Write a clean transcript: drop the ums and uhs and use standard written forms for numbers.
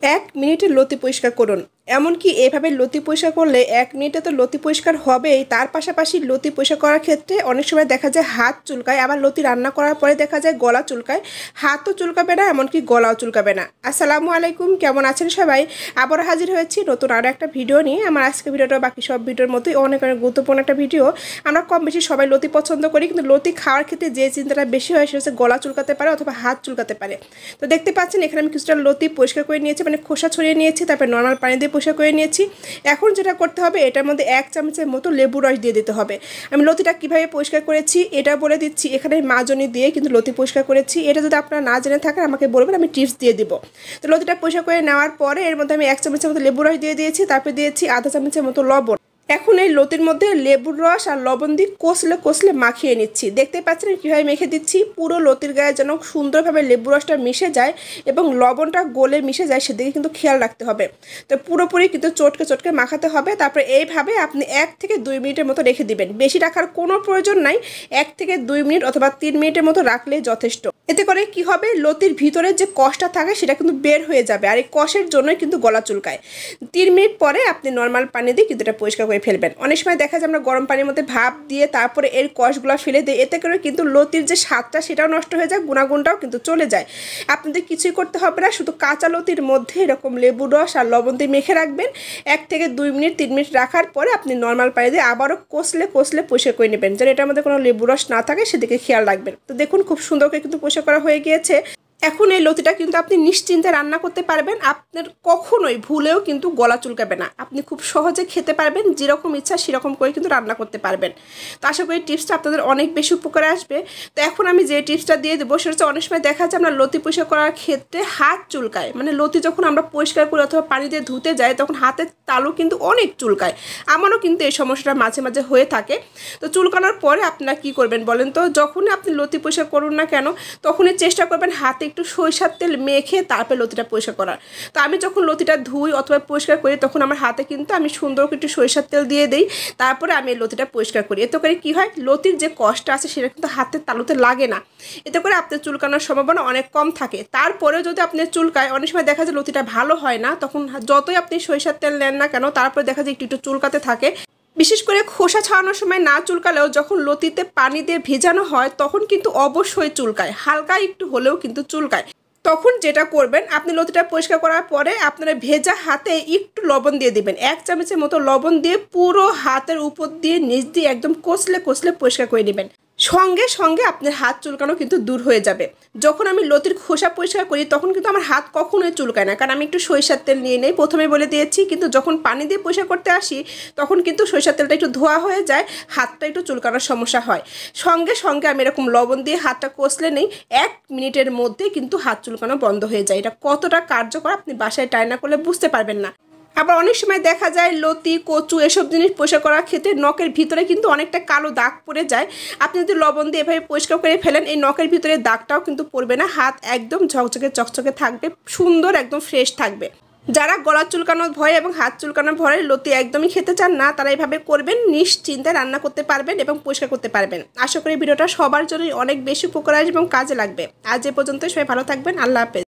এক মিনিটে লতি পরিষ্কার করুন। এমনকি এভাবে লতি পরিষ্কার করলে 1 মিনিটে তো লতি পরিষ্কার হবেই, তার পাশাপাশি লতি পরিষ্কার করার ক্ষেত্রে অনেক সময় দেখা যায় হাত চুলকায়, আবার লতি রান্না করার পরে দেখা যায় গলা চুলকায়। হাতও চুলকাবে না, এমনকি গলাও চুলকাবে না। আসসালামু আলাইকুম, কেমন আছেন সবাই? আবার হাজির হয়েছি নতুন আরও একটা ভিডিও নিয়ে। আমার আজকে ভিডিওটা বাকি সব ভিডিওর মতোই অনেক অনেক গুরুত্বপূর্ণ একটা ভিডিও। আমরা কম বেশি সবাই লতি পছন্দ করি, কিন্তু লতি খাওয়ার ক্ষেত্রে যে চিন্তাটা বেশি হয় সেটা হচ্ছে গলা চুলকাতে পারে অথবা হাত চুলকাতে পারে। তো দেখতে পাচ্ছেন এখানে আমি কিছুটা লতি পরিষ্কার করে নিয়েছি, মানে খোসা ছড়িয়ে নিয়েছি, তারপর নর্মাল পানি দিয়ে পরিষ্কার করে নিয়েছি। এখন যেটা করতে হবে, এটার মধ্যে 1 চামচের মতো লেবু রস দিয়ে দিতে হবে। আমি লতিটা কীভাবে পরিষ্কার করেছি এটা বলে দিচ্ছি। এখানে মাজনি দিয়ে কিন্তু লতি পরিষ্কার করেছি। এটা যদি আপনারা না জেনে থাকেন আমাকে বলবেন, আমি টিপস দিয়ে দিব। তো লতিটা পরিষ্কার করে নেওয়ার পরে এর মধ্যে আমি 1 চামচের মতো লেবু রস দিয়ে দিয়েছি, তারপরে দিয়েছি আধা চামচের মতো লবণ। এখন এই লতির মধ্যে লেবুর রস আর লবণ দিয়ে কষলে মাখিয়ে নিচ্ছি। দেখতে পাচ্ছেন কীভাবে মেখে দিচ্ছি। পুরো লতির গায়ে যেন সুন্দরভাবে লেবু রসটা মিশে যায় এবং লবণটা গলে মিশে যায়, সেদিকে কিন্তু খেয়াল রাখতে হবে। তো পুরোপুরি কিন্তু চটকে মাখাতে হবে। তারপরে এইভাবে আপনি 1 থেকে 2 মিনিটের মতো রেখে দিবেন। বেশি রাখার কোনো প্রয়োজন নাই, 1 থেকে 2 মিনিট অথবা 3 মিনিটের মতো রাখলেই যথেষ্ট। এতে করে কি হবে, লতির ভিতরে যে কষটা থাকে সেটা কিন্তু বের হয়ে যাবে, আর এই কষের জন্যই কিন্তু গলা চুলকায়। 3 মিনিট পরে আপনি নর্মাল পানি দিয়ে কিন্তু এটা পরিষ্কার করে ফেলবেন। অনেক সময় দেখা যায় আমরা গরম পানির মধ্যে ভাপ দিয়ে তারপরে এর কষগুলো ফেলে দিই, এতে করে কিন্তু লতির যে স্বাদটা সেটাও নষ্ট হয়ে যায়, গুণাগুণটাও কিন্তু চলে যায়। আপনাদের কিছুই করতে হবে না, শুধু কাঁচা লতির মধ্যে এরকম লেবু রস আর লবণ দিয়ে মেখে রাখবেন। 1 থেকে 2 মিনিট 3 মিনিট রাখার পরে আপনি নর্মাল পানি দিয়ে আবারও কষলে পরিষ্কার করে নেবেন, যেন এটার মধ্যে কোনো লেবু রস না থাকে সেদিকে খেয়াল রাখবেন। তো দেখুন খুব সুন্দর করে কিন্তু পরিষ্কার করা হয়ে গিয়েছে। এখন এই লতিটা কিন্তু আপনি নিশ্চিন্তে রান্না করতে পারবেন। আপনার কখনোই ভুলেও কিন্তু গলা চুলকাবে না। আপনি খুব সহজে খেতে পারবেন, যেরকম ইচ্ছা সেরকম করে কিন্তু রান্না করতে পারবেন। তো আশা করি টিপসটা আপনাদের অনেক বেশি উপকারে আসবে। তো এখন আমি যে টিপসটা দিয়ে দেবো সেটা হচ্ছে, অনেক সময় দেখা যায় আমরা লতি পরিষ্কার করার ক্ষেত্রে হাত চুলকায়, মানে লতি যখন আমরা পরিষ্কার করি অথবা পানি দিয়ে ধুতে যাই তখন হাতের তালু কিন্তু অনেক চুলকায়। আমারও কিন্তু এই সমস্যাটা মাঝে মাঝে হয়ে থাকে। তো চুলকানোর পরে আপনারা কী করবেন বলেন তো? যখনই আপনি লতি পরিষ্কার করুন না কেন, তখনই চেষ্টা করবেন হাতে একটু সরিষার তেল মেখে তারপর লতিটা পরিষ্কার করার। তো আমি যখন লতিটা ধুই অথবা পরিষ্কার করি তখন আমার হাতে কিন্তু আমি সুন্দর করে একটু সরিষার তেল দিয়ে দিই, তারপরে আমি এই লতিটা পরিষ্কার করি। এতে করে কী হয়, লতির যে কষ্ট আছে সেটা কিন্তু হাতের তালুতে লাগে না। এতে করে আপনার চুলকানোর সম্ভাবনা অনেক কম থাকে। তারপরেও যদি আপনার চুলকায়, অনেক সময় দেখা যায় লতিটা ভালো হয় না, তখন যতই আপনি সরিষার তেল নেন না কেন তারপরে দেখা যায় একটু চুলকাতে থাকে। বিশেষ করে খোসা ছাড়ানোর সময় না চুলকালেও যখন লতিতে পানি দিয়ে ভেজানো হয় তখন কিন্তু অবশ্যই চুলকায়, হালকা একটু হলেও কিন্তু চুলকায়। তখন যেটা করবেন, আপনি লতিটা পরিষ্কার করার পরে আপনারা ভেজা হাতে একটু লবণ দিয়ে দিবেন। 1 চামচের মতো লবণ দিয়ে পুরো হাতের উপর দিয়ে নিচ দিয়ে একদম কষলে পরিষ্কার করে নেবেন। সঙ্গে সঙ্গে আপনার হাত চুলকানো কিন্তু দূর হয়ে যাবে। যখন আমি লতির খোসা পরিষ্কার করি তখন কিন্তু আমার হাত কখনোই চুলকায় না, কারণ আমি একটু সরিষার তেল নিয়ে নেই, প্রথমে বলে দিয়েছি। কিন্তু যখন পানি দিয়ে পরিষ্কার করতে আসি তখন কিন্তু সরিষার তেলটা একটু ধোয়া হয়ে যায়, হাতটা একটু চুলকানোর সমস্যা হয়। সঙ্গে সঙ্গে আমি এরকম লবণ দিয়ে হাতটা কষলে নেই, 1 মিনিটের মধ্যে কিন্তু হাত চুলকানো বন্ধ হয়ে যায়। এটা কতটা কার্যকর আপনি বাসায় ট্রাই না করলে বুঝতে পারবেন না। আবার অনেক সময় দেখা যায় লতি, কচু এসব জিনিস পরিষ্কার করার ক্ষেত্রে নখের ভিতরে কিন্তু অনেকটা কালো দাগ পড়ে যায়। আপনি যদি লবণ দিয়ে এভাবে পরিষ্কার করে ফেলেন, এই নখের ভিতরে দাগটাও কিন্তু পড়বে না, হাত একদম চকচকে থাকবে, সুন্দর একদম ফ্রেশ থাকবে। যারা গলা চুলকানোর ভয় এবং হাত চুলকানোর ভয়ে লতি একদমই খেতে চান না, তারা এভাবে করবেন, নিশ্চিন্তে রান্না করতে পারবেন এবং পরিষ্কার করতে পারবেন। আশা করি ভিডিওটা সবার জন্যই অনেক বেশি উপকার আসবে এবং কাজে লাগবে। আজ এ পর্যন্ত, সবাই ভালো থাকবেন। আল্লাহ হাফেজ।